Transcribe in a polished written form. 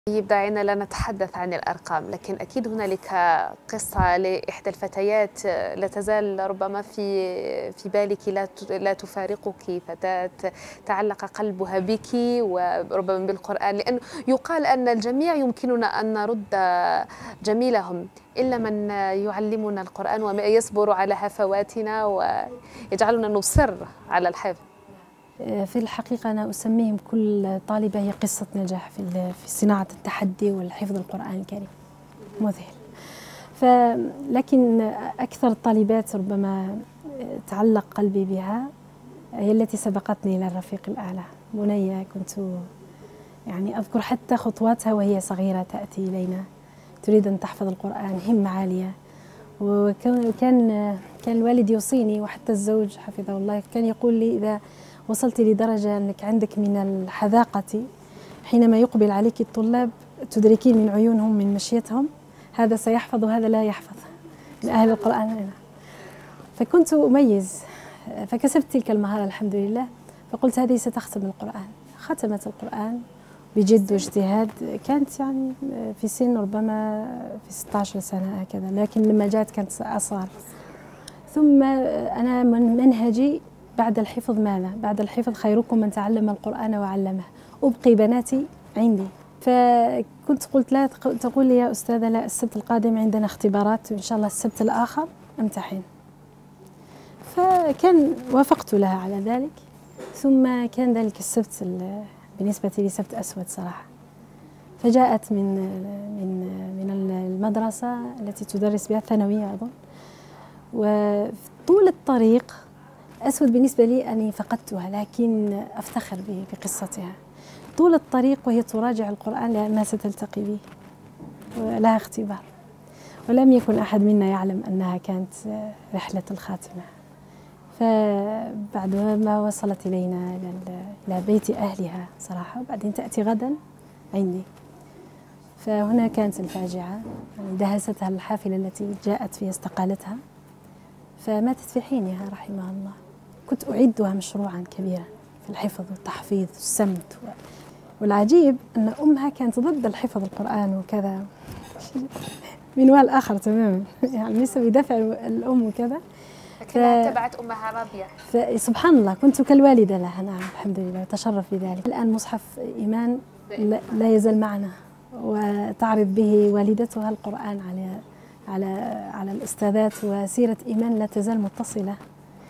طيب دعينا لا نتحدث عن الأرقام، لكن أكيد هنالك قصة لإحدى الفتيات لا تزال ربما في بالك، لا تفارقك، فتاة تعلق قلبها بك وربما بالقرآن، لأنه يقال أن الجميع يمكننا أن نرد جميلهم إلا من يعلمنا القرآن ويصبر على هفواتنا ويجعلنا نصر على الحفظ. في الحقيقة أنا أسميهم كل طالبة هي قصة نجاح في صناعة التحدي والحفظ القرآن الكريم، مذهل. لكن أكثر الطالبات ربما تعلق قلبي بها هي التي سبقتني إلى الرفيق الأعلى، بنية كنت يعني أذكر حتى خطواتها وهي صغيرة تأتي إلينا تريد أن تحفظ القرآن، همة عالية. وكان الوالد يوصيني وحتى الزوج حفظه الله كان يقول لي: إذا وصلت لدرجة أنك عندك من الحذاقة حينما يقبل عليك الطلاب تدركين من عيونهم من مشيتهم هذا سيحفظ وهذا لا يحفظ من أهل القرآن. فكنت أميز، فكسبت تلك المهارة الحمد لله. فقلت هذه ستختم القرآن. ختمت القرآن بجد واجتهاد، كانت يعني في سن ربما في 16 سنة هكذا، لكن لما جاءت كانت أصغر. ثم أنا من منهجي بعد الحفظ ماذا؟ بعد الحفظ خيركم من تعلم القرآن وعلمه، أبقي بناتي عندي. فكنت قلت لا تقول لي يا أستاذة لا، السبت القادم عندنا اختبارات وإن شاء الله السبت الآخر أمتحن. فكان وافقت لها على ذلك. ثم كان ذلك السبت بالنسبة لي سبت أسود صراحة. فجاءت من المدرسة التي تدرس بها الثانوية أظن، وطول الطريق أسود بالنسبة لي أني فقدتها، لكن أفتخر بقصتها. طول الطريق وهي تراجع القرآن لأنها ستلتقي به ولها اختبار، ولم يكن أحد منا يعلم أنها كانت رحلة الخاتمة. فبعد ما وصلت إلينا إلى بيت أهلها صراحة، وبعدين تأتي غدا عندي. فهنا كانت الفاجعة، يعني دهستها الحافلة التي جاءت في استقالتها، فماتت في حينها رحمها الله. كنت أعدها مشروعا كبيرا في الحفظ والتحفيظ والسمت والعجيب أن أمها كانت ضد الحفظ القرآن وكذا، منوال آخر تماما يعني ليس بدافع الأم وكذا. لكنها تبعت أمها راضية. سبحان الله كنت كالوالدة لها، نعم الحمد لله وتشرف بذلك. الآن مصحف إيمان لا يزال معنا، وتعرض به والدتها القرآن على الأستاذات، وسيرة إيمان لا تزال متصلة.